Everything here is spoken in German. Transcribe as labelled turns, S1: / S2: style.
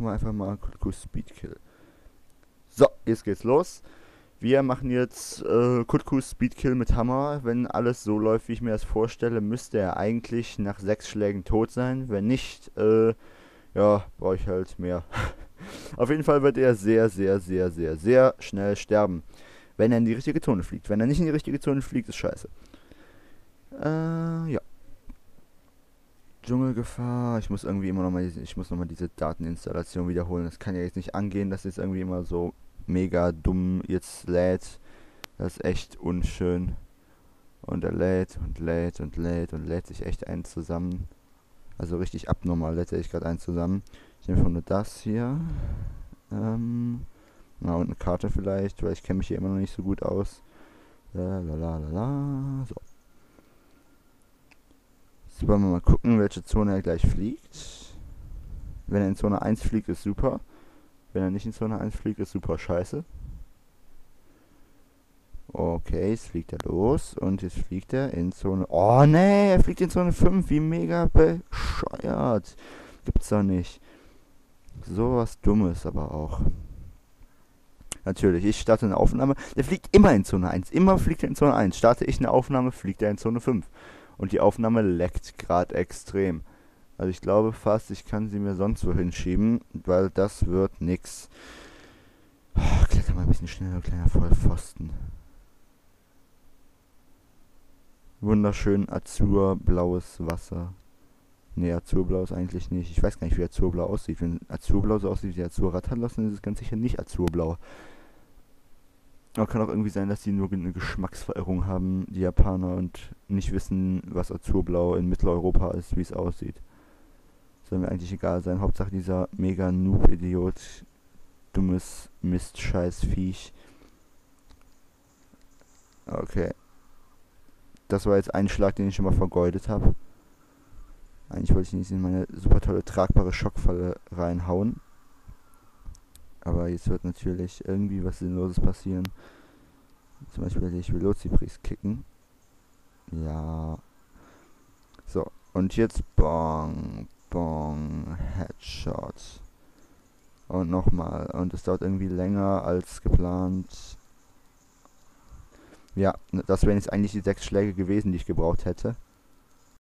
S1: wir einfach mal Kutku Speedkill. So, jetzt geht's los. Wir machen jetzt Kutku Speedkill mit Hammer. Wenn alles so läuft, wie ich mir das vorstelle, müsste er eigentlich nach 6 Schlägen tot sein. Wenn nicht, ja, brauche ich halt mehr. Auf jeden Fall wird er sehr, sehr, sehr, sehr, sehr schnell sterben. Wenn er in die richtige Zone fliegt. Wenn er nicht in die richtige Zone fliegt, ist scheiße. Ja. Dschungelgefahr. Ich muss irgendwie immer nochmal diese Dateninstallation wiederholen. Das kann ja jetzt nicht angehen, dass es irgendwie immer so mega dumm jetzt lädt. Das ist echt unschön. Und er lädt und lädt und lädt und lädt sich echt einen zusammen. Also richtig abnormal lädt er sich gerade einen zusammen. Ich nehme von nur das hier. Na, und eine Karte vielleicht, weil ich kenne mich hier immer noch nicht so gut aus. Lalalala. So. Jetzt wollen wir mal gucken, welche Zone er gleich fliegt. Wenn er in Zone 1 fliegt, ist super. Wenn er nicht in Zone 1 fliegt, ist super scheiße. Okay, jetzt fliegt er los. Und jetzt fliegt er in Zone... Oh, nee, er fliegt in Zone 5. Wie mega bescheuert. Gibt's doch nicht. Sowas Dummes aber auch. Natürlich, ich starte eine Aufnahme. Der fliegt immer in Zone 1. Immer fliegt er in Zone 1. Starte ich eine Aufnahme, fliegt er in Zone 5. Und die Aufnahme leckt gerade extrem. Also ich glaube fast, ich kann sie mir sonst wo hinschieben, weil das wird nix. Oh, kletter mal ein bisschen schneller, kleiner Vollpfosten. Wunderschön azurblaues Wasser. Ne, azurblau ist eigentlich nicht. Ich weiß gar nicht, wie azurblau aussieht. Wenn azurblau so aussieht wie Azurradhallos, dann ist es ganz sicher nicht azurblau. Aber kann auch irgendwie sein, dass die nur eine Geschmacksverirrung haben, die Japaner, und nicht wissen, was Azurblau in Mitteleuropa ist, wie es aussieht. Soll mir eigentlich egal sein. Hauptsache dieser mega Noob-Idiot, dummes Mist-Scheiß-Viech. Okay. Das war jetzt ein Schlag, den ich schon mal vergeudet habe. Eigentlich wollte ich nicht in meine super tolle tragbare Schockfalle reinhauen. Aber jetzt wird natürlich irgendwie was Sinnloses passieren. Zum Beispiel werde ich Velocipris kicken. Ja. So, und jetzt Bong, Bong, Headshot. Und nochmal. Und es dauert irgendwie länger als geplant. Ja, das wären jetzt eigentlich die 6 Schläge gewesen, die ich gebraucht hätte.